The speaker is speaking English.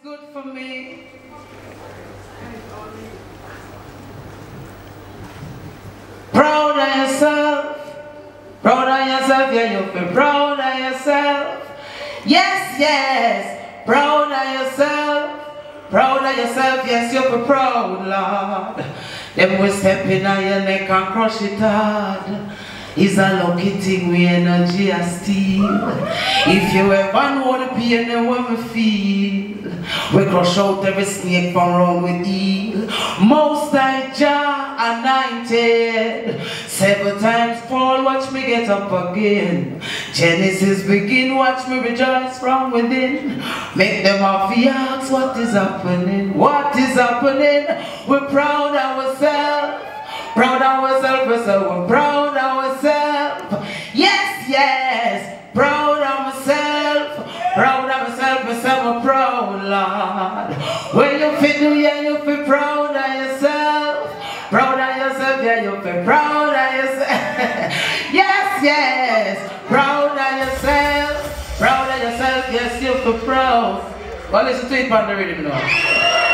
good for me. Proud of yourself. Proud of yourself, yeah, you feel proud of yourself. Yes, yes, proud of yourself. Proud of yourself, yes, you feel proud, Lord. Them will step in on your neck and crush it hard. It's a lucky thing we energy a steal. If you ever know the pain then what we feel, we crush out every snake from round with heel. Most I Jah anointed, 7 times fall, watch me get up again. Genesis begin, watch me rejoice from within. Make them off the ask what is happening. What is happening? We're proud of ourselves. Proud of ourselves, we're proud of ourselves. Yes, yes, proud of myself. Proud of myself, we're proud, Lord. When you feel do, yeah, you feel proud of yourself. Proud of yourself, yeah, you feel proud of yourself. Yes, yes, proud of yourself. Proud of yourself, yes, you feel proud. Well, listen to it on the rhythm now.